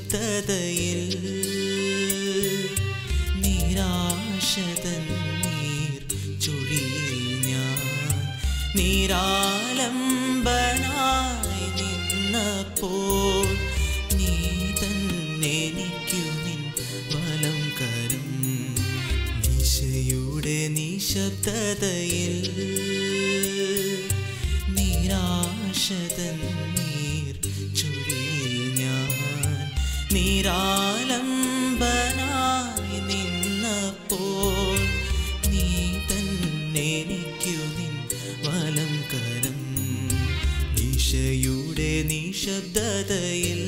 നിശബ്ദതയിൽ നിരാശതൻ നീർ ചുഴിയിൽ ഞാൻ നിരാലംബനായി നിന്നപ്പോൾ നീ തന്നെനിക്കു നിൻ വലം കരം നിശയുടെ നിശബ്ദതയിൽ നിരാശതൻ നീർ ചുഴിയിൽ ഞാൻ നിരാലംബനായി നിന്നപ്പോൾ നീ തന്നെനിക്കു നിൻ വലം കരം നിശയുടെ നിശബ്ദതയിൽ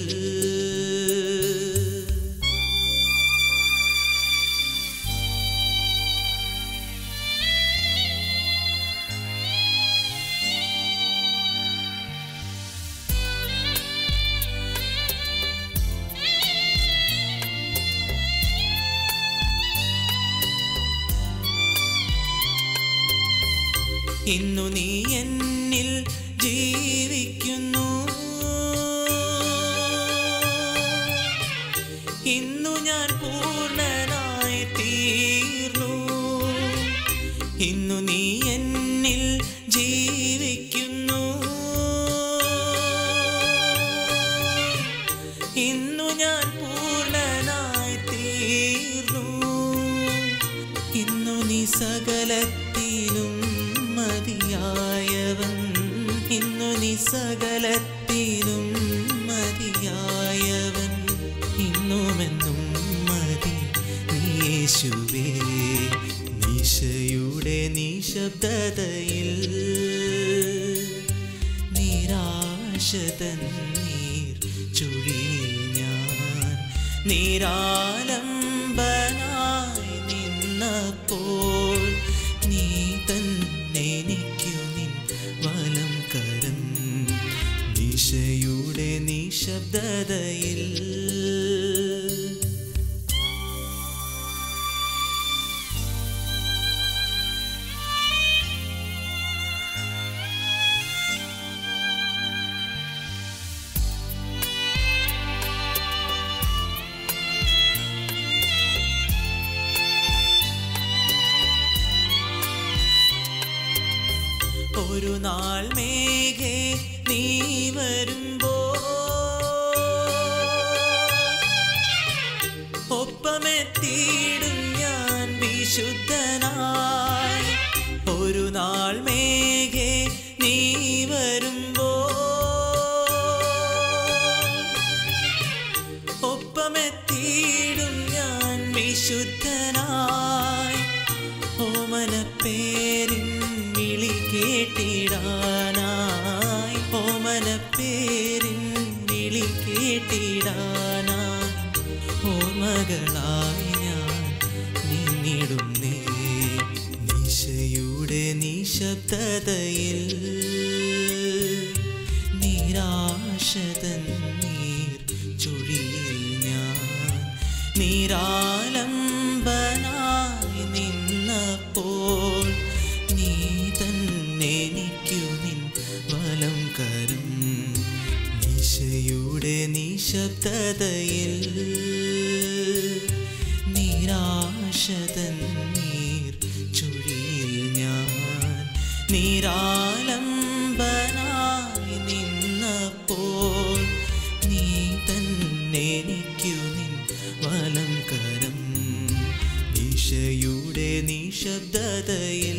ഇന്നു നീ എന്നിൽ ജീവിക്കുന്നു ഇന്നു ഞാൻ പൂർണ്ണനായി തീർന്നു ഇന്നു നീ എന്നിൽ ജീവിക്കുന്നു ഇന്നു ഞാൻ പൂർണ്ണനായി തീർന്നു ഇന്നു നീ സകലത്തിലും മതിയായവൻ ഇന്നു നീ സകലത്തിലും മതിയായവൻ ഇന്നുമെന്നും മതി നീ യേശുവേ നിശയുടെ നിശബ്ദതയിൽ നിരാശതൻ നീർ ചുഴിയിൽ ഞാൻ നിരാലംബനായി നിന്നപ്പോൾ നീ തന്നെനിക്കു നിൻ വലം കരം നിശയുടെ നിശബ്ദതയിൽ ഒരു നാൾ മേഘേ നീ വരുമ്പോൾ ഒപ്പമെത്തിയിടും ഞാൻ വിശുദ്ധനായി ഒരു നാൾ മേഘേ നീ വരുമ്പോൾ ഒപ്പമെത്തിയിടും ഞാൻ വിശുദ്ധനായി ഓമനപ്പേരിൻ വിളി കേട്ടിടാനായി ഓമനപ്പേരിൻ വിളി കേട്ടിടാനായി ഓർമ്മകളായി ഞാൻ നിന്നിടുന്നേ നിശയുടെ നിശബ്ദതയിൽ നിരാശതൻ നീർ ചുഴിയിൽ ഞാൻ നിരാലംബനായി നിന്നപ്പോൾ നീ തന്നെനിക്കു നിൻ വലം കരം നിശയുടെ നിശബ്ദതയിൽ നിരാശതൻ നീർ ചുഴിയിൽ ഞാൻ നിരാലംബനായി നിന്നപ്പോൾ നീ തന്നെനിക്കു നിൻ വലം കരം നിശയുടെ നിശബ്ദതയിൽ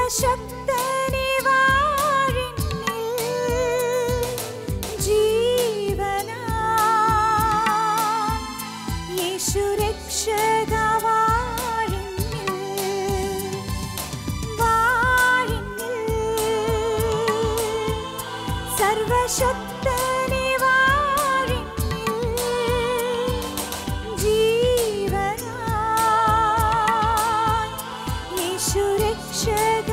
സർവശക്തനെ വാഴിന്നിൽ ജീവനാ യേശു രക്ഷക സർവശക്തനെ വാഴിന്നിൽ ജീവനാ യേശു രക്ഷക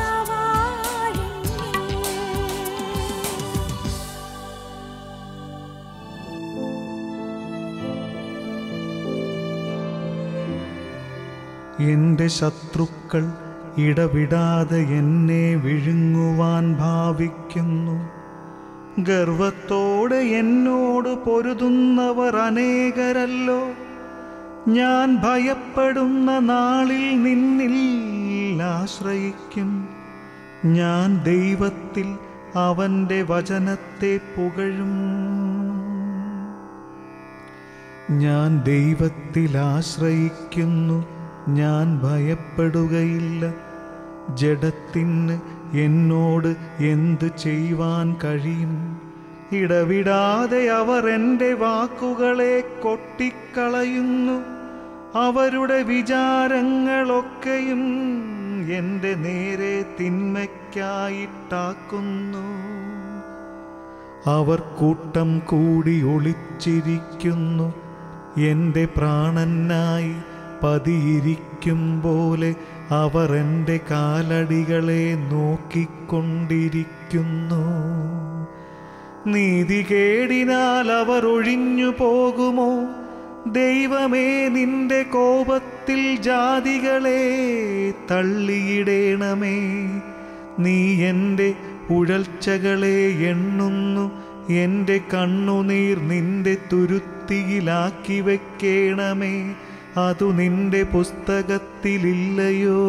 എൻ്റെ ശത്രുക്കൾ ഇടവിടാതെ എന്നെ വിഴുങ്ങുവാൻ ഭാവിക്കുന്നു. ഗർവത്തോടെ എന്നോട് പൊരുതുന്നവർ അനേകരല്ലോ. ഞാൻ ഭയപ്പെടുന്ന നാളിൽ നിന്നിൽ ആശ്രയിക്കും. ഞാൻ ദൈവത്തിൽ അവൻ്റെ വചനത്തെ പുകഴും. ഞാൻ ദൈവത്തിൽ ആശ്രയിക്കുന്നു, ഞാൻ ഭയപ്പെടുകയില്ല. ജഡത്തിന് എന്നോട് എന്തു ചെയ്യുവാൻ കഴിയും? ഇടവിടാതെ അവർ എൻ്റെ വാക്കുകളെ കൊട്ടിക്കളയുന്നു. അവരുടെ വിചാരങ്ങളൊക്കെയും എൻ്റെ നേരെ തിന്മയ്ക്കായിട്ടാക്കുന്നു. അവർ കൂട്ടം കൂടി ഒളിച്ചിരിക്കുന്നു. എൻ്റെ പ്രാണനായി പതിയിരിക്കും പോലെ അവർ എൻ്റെ കാലടികളെ നോക്കിക്കൊണ്ടിരിക്കുന്നു. നീതികേടിനാൽ അവർ ഒഴിഞ്ഞു പോകുമോ? ദൈവമേ, നിന്റെ കോപത്തിൽ ജാതികളെ തള്ളിയിടേണമേ. നീ എൻ്റെ ഉഴൽച്ചകളെ എണ്ണുന്നു. എൻ്റെ കണ്ണുനീർ നിന്റെ തുരുത്തിയിലാക്കി വെക്കേണമേ. അതു നിന്റെ പുസ്തകത്തിലില്ലയോ?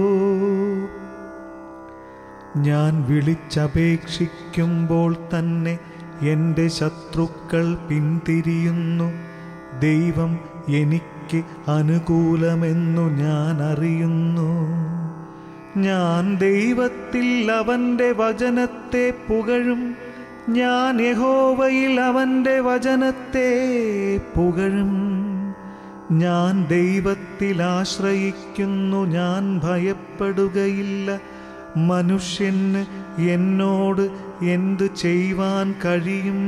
ഞാൻ വിളിച്ചപേക്ഷിക്കുമ്പോൾ തന്നെ എൻ്റെ ശത്രുക്കൾ പിന്തിരിയുന്നു. ദൈവം എനിക്ക് അനുകൂലമെന്നു ഞാൻ അറിയുന്നു. ഞാൻ ദൈവത്തിൽ അവൻ്റെ വചനത്തെ പുകഴും. ഞാൻ യഹോവയിൽ അവൻ്റെ വചനത്തെ പുകഴും. ഞാൻ ദൈവത്തിൽ ആശ്രയിക്കുന്നു, ഞാൻ ഭയപ്പെടുകയില്ല. മനുഷ്യന് എന്നോട് എന്തു ചെയ്യുവാൻ കഴിയും?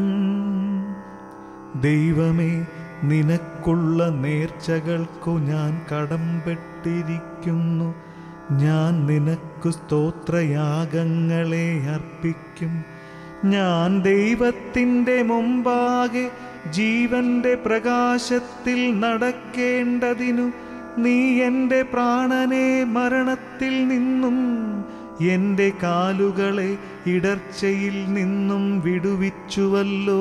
ദൈവമേ, നിനക്കുള്ള നേർച്ചകൾക്കു ഞാൻ കടംപെട്ടിരിക്കുന്നു. ഞാൻ നിനക്കു സ്തോത്രയാഗങ്ങളെ അർപ്പിക്കും. ഞാൻ ദൈവത്തിൻ്റെ മുമ്പാകെ ജീവന്റെ പ്രകാശത്തിൽ നടക്കേണ്ടതിനു നീ എൻ്റെ പ്രാണനെ മരണത്തിൽ നിന്നും എൻ്റെ കാലുകളെ ഇടർച്ചയിൽ നിന്നും വിടുവിച്ചുവല്ലോ.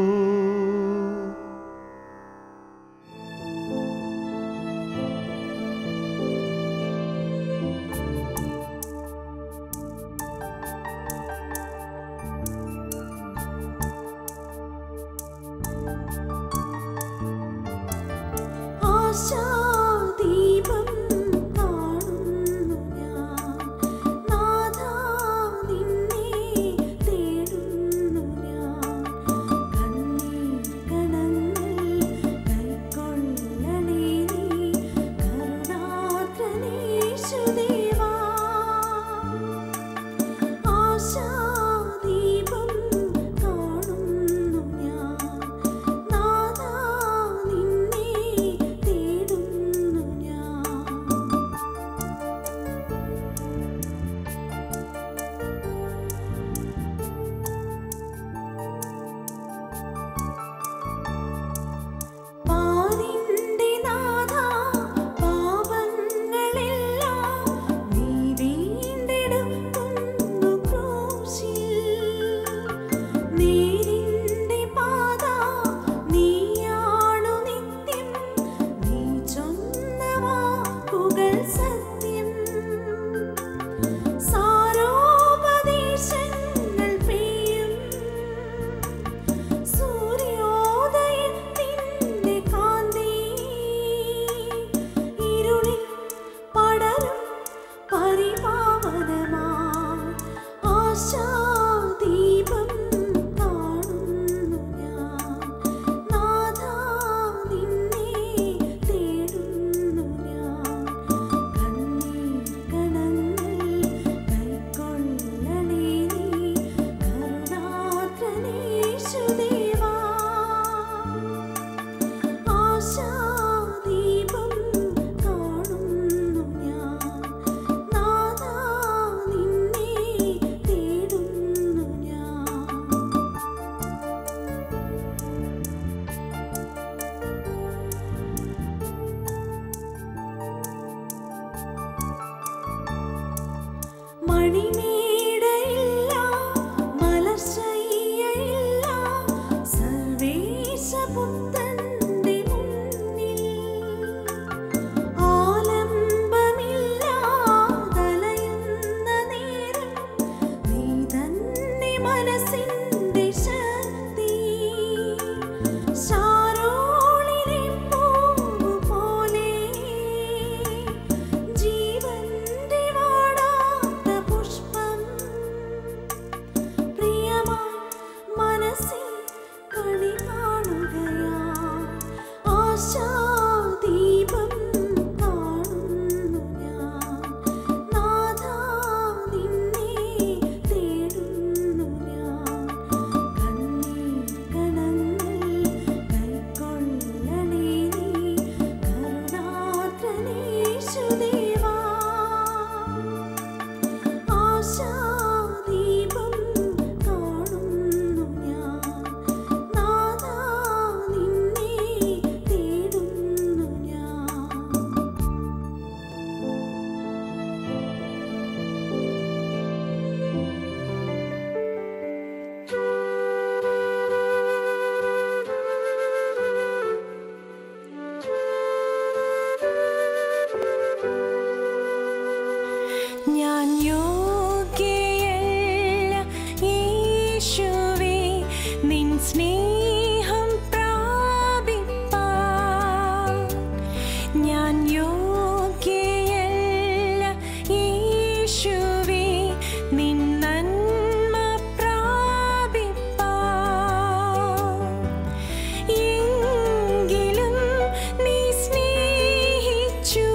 ദീപം കാണുന്നു ഞാൻ, നാഥാ നിന്നെ തേടുന്നു ഞാൻ. കണ്ണിൽ ഞാൻ യോഗ്യയല്ല യേശുവേ നിൻ സ്നേഹം പ്രാപിപ്പാൻ. ഞാൻ യോഗ്യയല്ല യേശുവേ നിൻ നന്മ പ്രാപിപ്പാൻ. എങ്കിലും നീ സ്നേഹിച്ചു,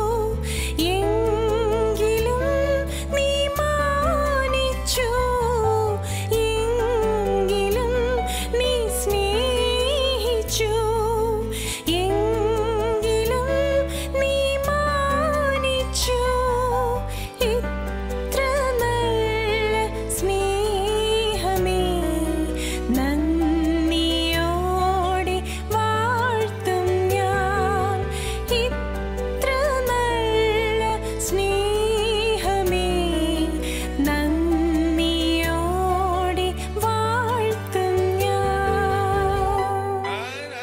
എങ്കിലും നീ മാനിച്ചു, എങ്കിലും നീ സ്നേഹിച്ചു, എങ്കിലും നീ മാനിച്ചു. ഇത്ര നല്ല സ്നേഹമേ നന്ദിയോടെ വാഴ്ത്തും ഞാൻ. ഇത്ര നല്ല സ്നേഹമേ നന്ദിയോടെ വാഴ്ത്തും ഞാൻ.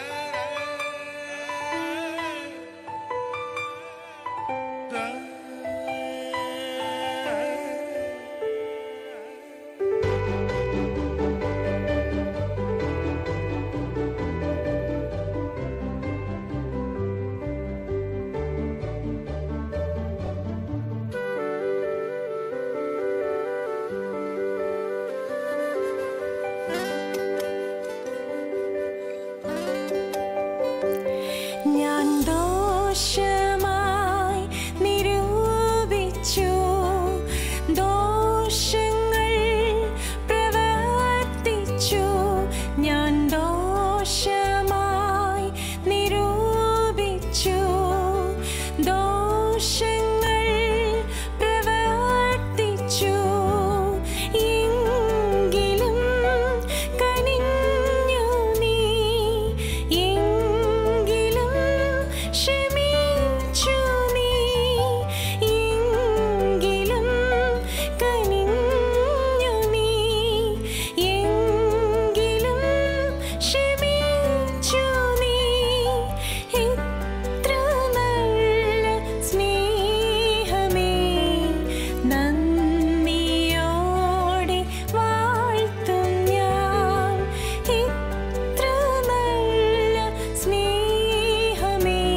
ഞാൻ ദോഷമായി നിരൂപിച്ചു, ദോഷങ്ങൾ പ്രവർത്തിച്ചു. ഞാൻ ദോഷമായി നിരൂപിച്ചു, ദോഷങ്ങൾ പ്രവർത്തിച്ചു. എങ്കിലും കനിഞ്ഞു നീ, എങ്കിലും ക്ഷമിച്ചു നീ, എങ്കിലും കനിഞ്ഞു നീ, എങ്കിലും ക്ഷമിച്ചു നീ. ഇത്ര നല്ല സ്നേഹമേ നന്ദിയോടെ വാഴ്ത്തും ഞാൻ. ഇത്ര നല്ല സ്നേഹമേ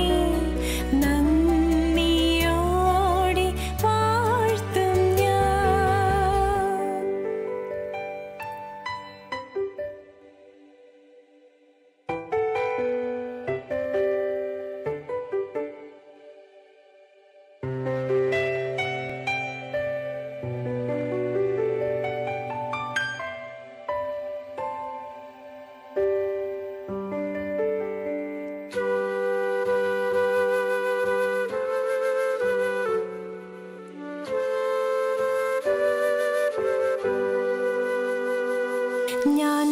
നന്ദിയോടെ വാഴ്ത്തും ഞാൻ. ഞാൻ